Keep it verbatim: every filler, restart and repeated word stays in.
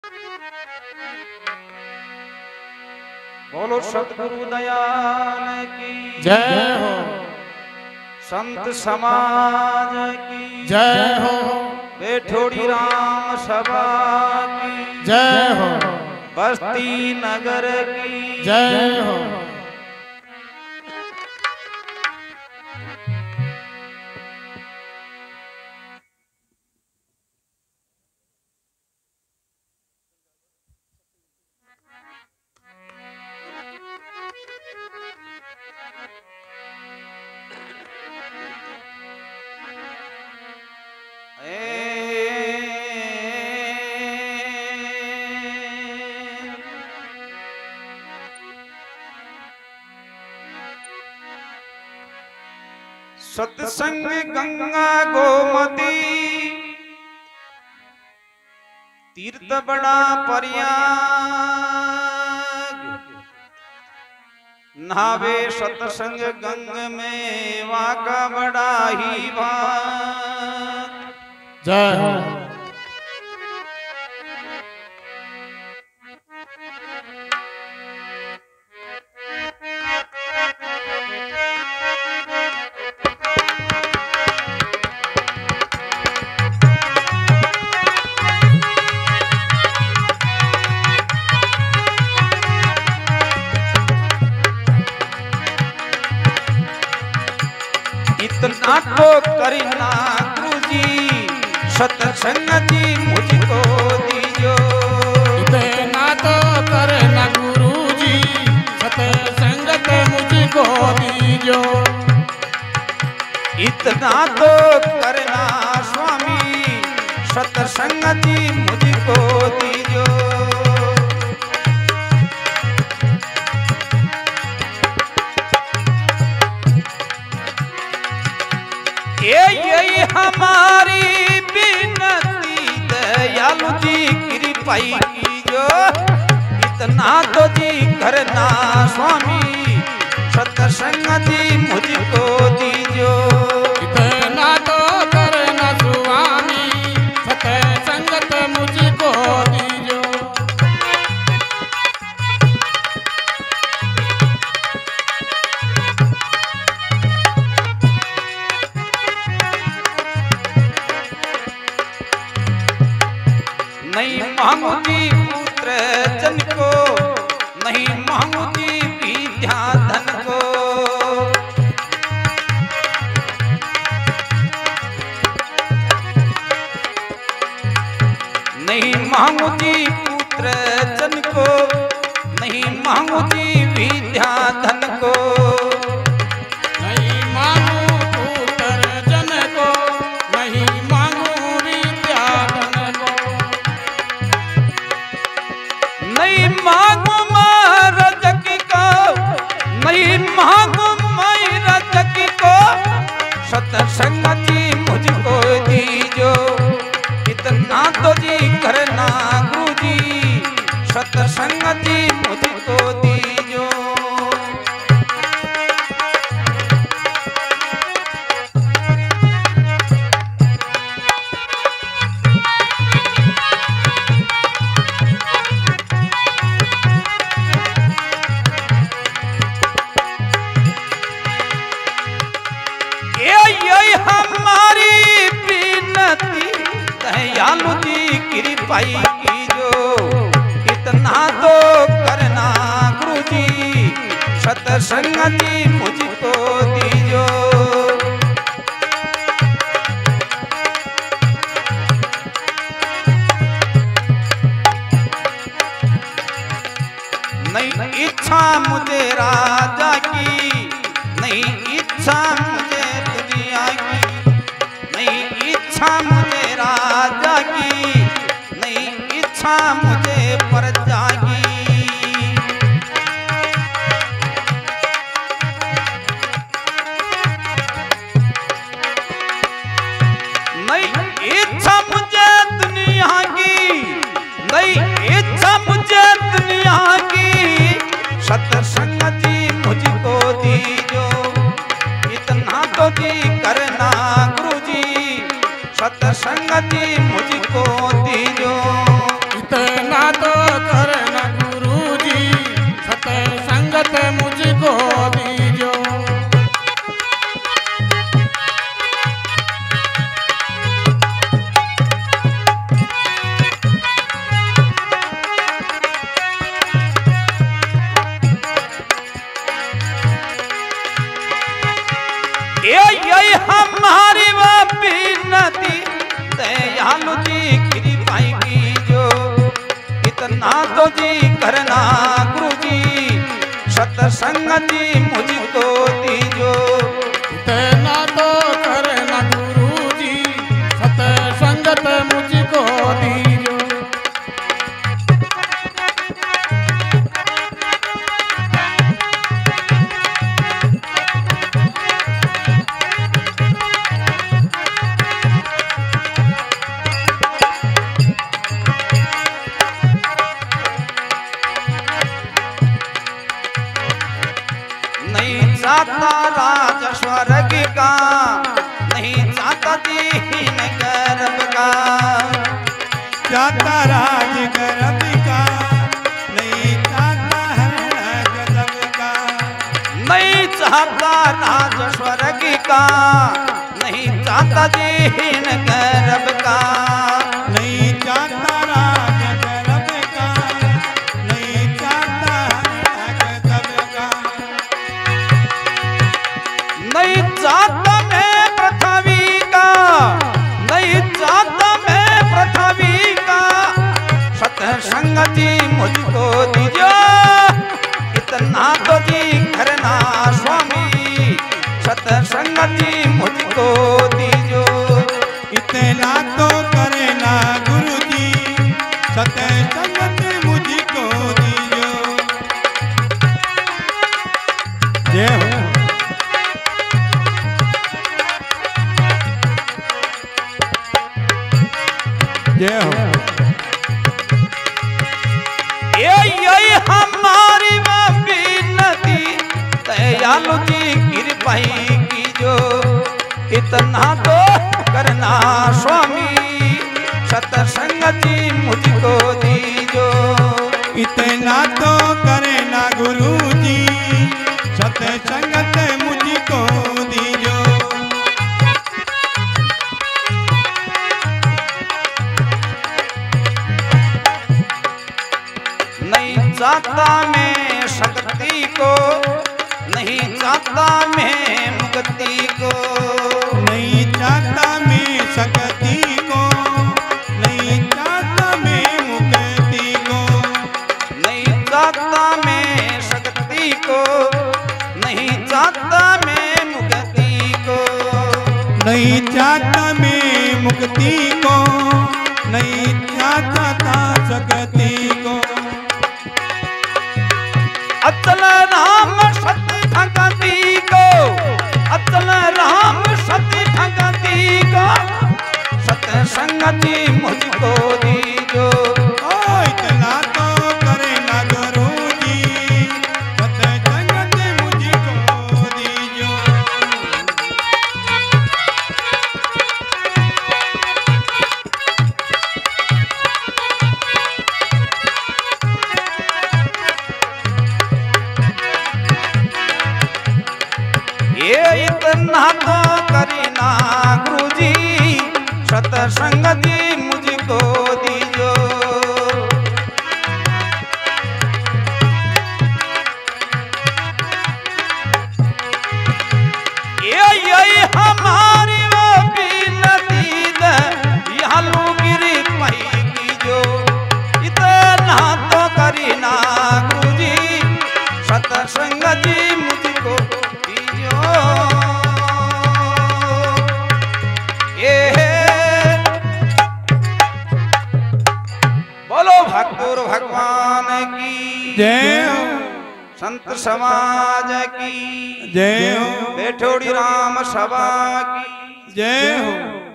बोलो सतगुरु दयाल की जय हो, संत समाज की जय हो, बेठोड़ी राम सभा की जय हो, बस्ती नगर की जय हो। सत्संग गंगा गोमती तीर्थ बड़ा प्रयाग नहावे सत्संग गंग में वाका बड़ा ही भाग। जय हो, इतना तो करना गुरुजी सत्संग जी मुझको दीजो। इतना तो करना गुरुजी सत्संग मुझको दीजो। इतना तो करना स्वामी सत्संग जी मुझको दीजो। ये यही हमारी विनती दयालु जी कृपाई कीजो। इतना तो जी करना स्वामी सत्संग जी मुझको दीजो। इतना तो करना स्वामी सत्संग मुझको दीजो। नहीं मांगूंगी पुत्र जन को, नहीं मांगूंगी विद्या धन को। नहीं मांगूंगी पुत्र जन को, नहीं मांगूंगी विद्या धन को। नहीं मांगू पुत्र जन को, नहीं मांगू विद्या धन को। नहीं मांगू महाराज को, नहीं मांगू महाराज को। सत्संग जी मुझको दीजो। इतना तो जी करना गुरुजी सत्संग जी मुझको दीजो। ये हमारी विनती दयालु जी कृपाई कीजो। इतना तो करना गुरुजी सत्संग जी मुझको दीजो। नहीं इच्छा मुझे राजा की, नहीं इच्छा मुझे दुनिया की। नहीं इच्छा मुझे राजा की, नहीं इच्छा मुझे प्रजा की। नहीं इच्छा मुझे दुनिया की, नहीं इच्छा मुझे दुनिया की। सत्संग जी मुझको दीजो। इतना तो जी करना गुरुजी सत्संग जी मुझको दीजो। इतना तो करना गुरुजी, सत्संगत मुझको दीजो। ये ये हमारी विनती दयालु जी कृपाई कीजो, इतना तो जी करना गुरु जी, सत्संग जी मुझको दीजो। इतना तो करना गुरुजी, सत्संगत मुझको दीजो। चाहता राज स्वर्ग का, नहीं चाहता दीन गर्भ का। चाहता राज गर्भ का, नहीं चाहता है गजब का। नहीं चाहता राज स्वर्ग का, नहीं चाहता दीन गर्भ का। नहीं चाहता राज गर्भ का, नहीं चाहता है गजब का। नहीं चाहता मैं पृथ्वी का, नहीं चाहता मैं पृथ्वी का, सत्संग जी मुझको दीजो। इतना तो जी करना स्वामी, सत्संग जी मुझको दीजो। इतना तो करना गुरु जी, सत्संगत मुझको दीजो। जय हो। जय हो। ये ये हमारी विनती दयालु जी कृपाई कीजो, इतना तो करना स्वामी, सत्संग जी मुझको दीजो। इतना तो करना गुरु जी, सत्संगत मुझको दीजो। नहीं चाहता मैं शक्ति को, नहीं चाहता मैं मुक्ति को। नहीं चाहता मैं शक्ति को, नहीं चाहता मैं मुक्ति को। नहीं चाहता मैं शक्ति को, नहीं चाहता मैं मुक्ति को। नहीं चाहता मैं मुक्ति को, नहीं चाहता शक्ति को। अचल राम सत्य भगति को, अचल राम सत्य भगति को, सत्संग जी मुझको दीजो। ओ इतना तो करना गुरु जी, सत्संगत मुझको दीजो। ये इतना तो करना गुरु जी, सत्संग जी मुझको दीजो। ये ये हमारी विनती दयालु कृपाई कीजो, इतना तो करना गुरु जी, सत्संग जी मुझको दीजो। ये बोलो भक्तों भगवान की जय हो। संत समाज की जय हो। बेठोड़ी राम सभा की जय हो।